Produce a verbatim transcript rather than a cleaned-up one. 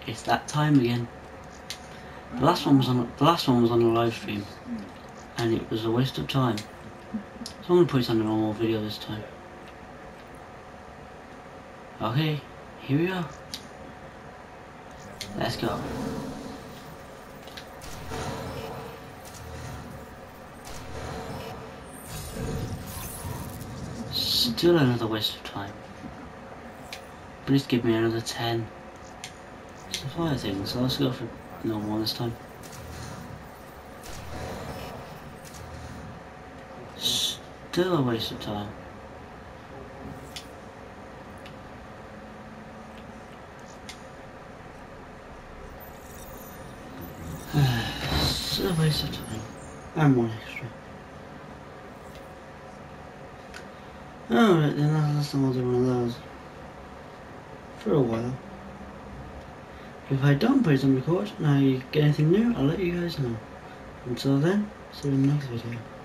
It's that time again. The last one was on the last one was on a live stream, and it was a waste of time. So I'm gonna put it on a normal video this time. Okay, here we are. Let's go. Still another waste of time. Please give me another ten. It's a fire thing, so let's go for normal this time. Still a waste of time. Still a waste of time. And one extra. Alright then, that's last time I'll do one of those. For a while. If I don't put it on record and I get anything new, I'll let you guys know. Until then, see you in the next video.